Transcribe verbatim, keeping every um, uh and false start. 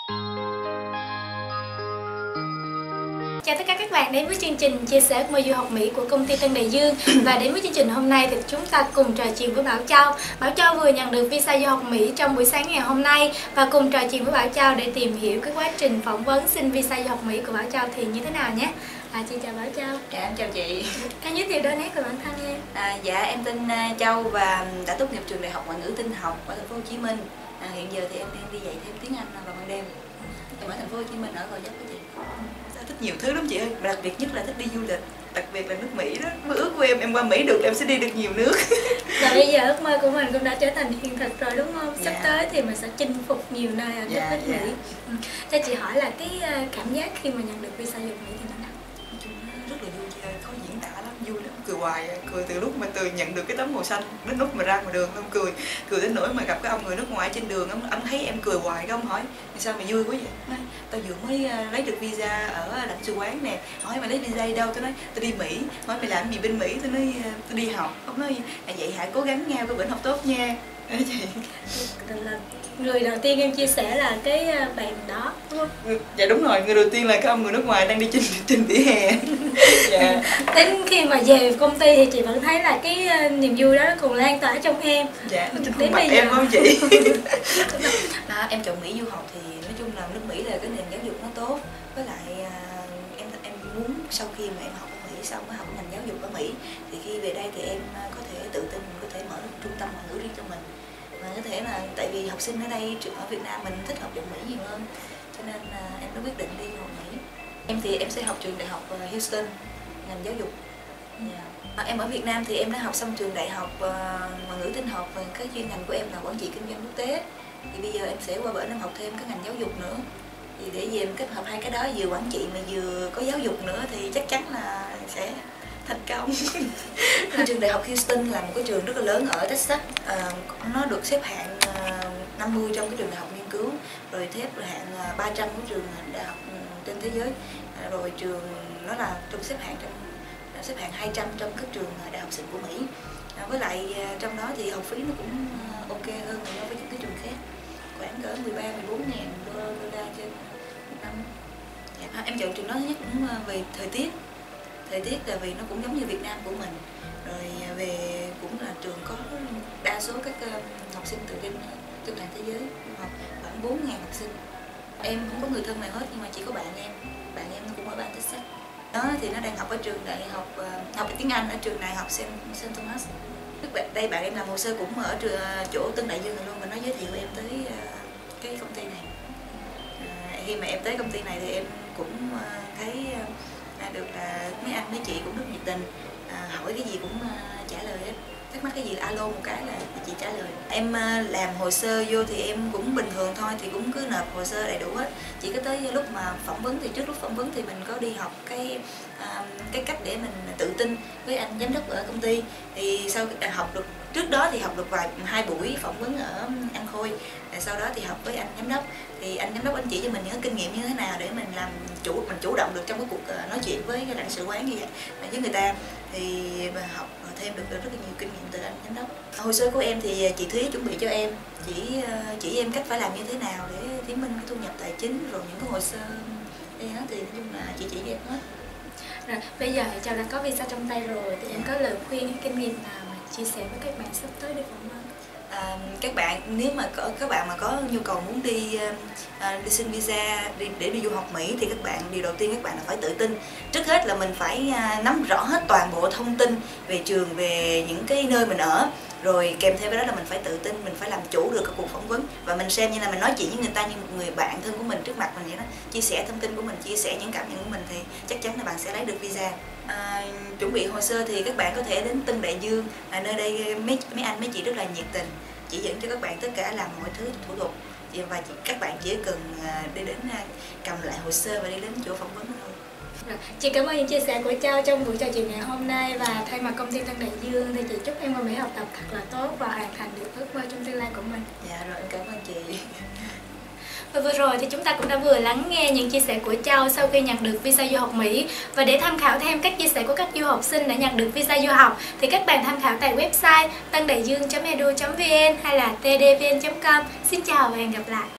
Chào tất cả các bạn đến với chương trình chia sẻ ước mơ du học Mỹ của công ty Tân Đại Dương. Và đến với chương trình hôm nay thì chúng ta cùng trò chuyện với Bảo Châu. Bảo Châu vừa nhận được visa du học Mỹ trong buổi sáng ngày hôm nay và cùng trò chuyện với Bảo Châu để tìm hiểu cái quá trình phỏng vấn xin visa du học Mỹ của Bảo Châu thì như thế nào nhé. À, chị chào Bảo Châu. Dạ em chào chị. Hãy giới thiệu đôi nét về bản thân em. À, dạ em tên Châu và đã tốt nghiệp trường đại học ngoại ngữ tin học ở thành phố Hồ Chí Minh. À, hiện giờ thì em đang đi dạy thêm tiếng Anh vào ban đêm. Em ở thành phố Hồ Chí Minh ở Gò Vấp với chị. Thích nhiều thứ lắm chị ơi, đặc biệt nhất là thích đi du lịch, đặc biệt là nước Mỹ đó. Mơ ước của em em qua Mỹ được em sẽ đi được nhiều nước. Và bây giờ ước mơ của mình cũng đã trở thành hiện thực rồi đúng không? Sắp Dạ. tới thì mình sẽ chinh phục nhiều nơi ở Dạ, nước dạ. Mỹ. Ừ. Cho chị hỏi là cái cảm giác khi mà nhận được visa du học Mỹ thì nó nào? Nói chung nó rất là vui chị ơi, khó diễn tả lắm, vui lắm, cười hoài, cười từ lúc mà từ nhận được cái tấm màu xanh đến lúc mà ra ngoài đường, ông cười, cười đến nỗi mà gặp cái ông người nước ngoài trên đường, ông, ông thấy em cười hoài, cái ông hỏi sao mà vui quá vậy? Nói, tao vừa mới lấy được visa ở lãnh sự quán nè, hỏi mày lấy visa đi đâu? Tôi nói tôi đi Mỹ, hỏi mày làm gì bên Mỹ? Tôi nói tôi đi học, ông nói vậy hãy cố gắng nha, có bển học tốt nha. Đấy, Là người đầu tiên em chia sẻ là cái bạn đó đúng không? dạ đúng rồi, người đầu tiên là cái ông người nước ngoài đang đi trên trên vỉa hè. Dạ. Đến khi mà về công ty thì chị vẫn thấy là cái niềm vui đó nó còn lan tỏa trong em. Dạ, nó đến mặt bây em giờ không chị? À, em chọn Mỹ du học thì nói chung là nước Mỹ là cái nền giáo dục nó tốt, với lại à, em em muốn sau khi mà em học ở Mỹ xong mới học ngành giáo dục ở Mỹ thì khi về đây thì em có thể tự tin, có thể mở được trung tâm ngoại ngữ riêng cho mình, và có thể là tại vì học sinh ở đây ở Việt Nam mình thích học trường Mỹ nhiều hơn, cho nên à, em đã quyết định đi học Mỹ. Em thì em sẽ học trường đại học Houston, ngành giáo dục. Yeah. À, em ở Việt Nam thì em đã học xong trường đại học uh, ngoại ngữ tin học và cái chuyên ngành của em là quản trị kinh doanh quốc tế. Thì bây giờ em sẽ qua bển em học thêm cái ngành giáo dục nữa. Thì để về em kết hợp hai cái đó, vừa quản trị mà vừa có giáo dục nữa thì chắc chắn là sẽ thành công. Trường đại học Houston là một cái trường rất là lớn ở Texas. À, nó được xếp hạng uh, năm mươi trong cái trường đại học nghiên cứu, rồi xếp hạng uh, ba trăm của trường đại học uh, trên thế giới. À, rồi trường nó là trong xếp hạng trong xếp hạng hai trăm trong các trường đại học xịn của Mỹ. À, với lại trong đó thì học phí nó cũng ok hơn so với những cái trường khác, khoảng cỡ mười ba mười bốn ngàn đô la trên một năm. À, em chọn trường đó thứ nhất cũng về thời tiết, thời tiết là vì nó cũng giống như Việt Nam của mình, rồi về cũng là trường có đa số các học sinh từ trên trên toàn thế giới học, khoảng bốn ngàn học sinh. Em không có người thân nào hết nhưng mà chỉ có bạn em, bạn em nó cũng ở bang Texas. Đó thì nó đang học ở trường đại học uh, học tiếng Anh ở trường đại học Saint Thomas. Các bạn đây bạn em làm hồ sơ cũng ở trường, chỗ Tân Đại Dương rồi luôn, và nó giới thiệu em tới uh, cái công ty này. Uh, khi mà em tới công ty này thì em cũng uh, thấy uh, được là mấy anh mấy chị cũng rất nhiệt tình, uh, hỏi cái gì cũng uh, trả lời hết. Thắc mắc cái gì là alo một cái là chị trả lời. Em làm hồ sơ vô thì em cũng bình thường thôi, thì cũng cứ nộp hồ sơ đầy đủ hết. Chỉ có tới lúc mà phỏng vấn thì trước lúc phỏng vấn thì mình có đi học cái uh, cái cách để mình tự tin với anh giám đốc ở công ty. Thì sau học được trước đó thì học được vài hai buổi phỏng vấn ở An Khôi, sau đó thì học với anh giám đốc, thì anh giám đốc anh chỉ cho mình những kinh nghiệm như thế nào để mình làm chủ mình chủ động được trong cái cuộc nói chuyện với cái lãnh sự quán như vậy với người ta, thì học thêm được rất là nhiều kinh nghiệm từ anh giám đốc. Hồ sơ của em thì chị Thúy chuẩn bị cho em, chỉ chỉ em cách phải làm như thế nào để chứng minh cái thu nhập tài chính, rồi những cái hồ sơ đây đó thì nói chung là chị chỉ cho em hết. Rồi bây giờ Châu đã có visa trong tay rồi thì em có lời khuyên hay kinh nghiệm nào mà chia sẻ với các bạn sắp tới đi phỏng vấn? À, các bạn nếu mà có các bạn mà có nhu cầu muốn đi à, đi xin visa đi, để đi du học Mỹ thì các bạn điều đầu tiên các bạn là phải tự tin. Trước hết là mình phải à, nắm rõ hết toàn bộ thông tin về trường, về những cái nơi mình ở, rồi kèm theo cái đó là mình phải tự tin, mình phải làm chủ được cái cuộc phỏng vấn, và mình xem như là mình nói chuyện với người ta như một người bạn thân của mình trước mặt mình vậy đó, chia sẻ thông tin của mình, chia sẻ những cảm nhận của mình thì chắc chắn là bạn sẽ lấy được visa. À, chuẩn bị hồ sơ thì các bạn có thể đến Tân Đại Dương, à, nơi đây mấy mấy anh mấy chị rất là nhiệt tình, chỉ dẫn cho các bạn tất cả làm mọi thứ thủ tục, và các bạn chỉ cần đi đến cầm lại hồ sơ và đi đến chỗ phỏng vấn thôi. Chị cảm ơn những chia sẻ của Châu trong buổi trò chuyện ngày hôm nay, và thay mặt công ty Tân Đại Dương thì chị chúc em qua Mỹ học tập thật là tốt và hoàn thành được ước mơ trong tương lai của mình. Dạ rồi, em cảm ơn chị. Và vừa rồi thì chúng ta cũng đã vừa lắng nghe những chia sẻ của Châu sau khi nhận được visa du học Mỹ. Và để tham khảo thêm các chia sẻ của các du học sinh đã nhận được visa du học thì các bạn tham khảo tại website tân đại dương chấm e d u chấm v n hay là t d v n chấm com. Xin chào và hẹn gặp lại.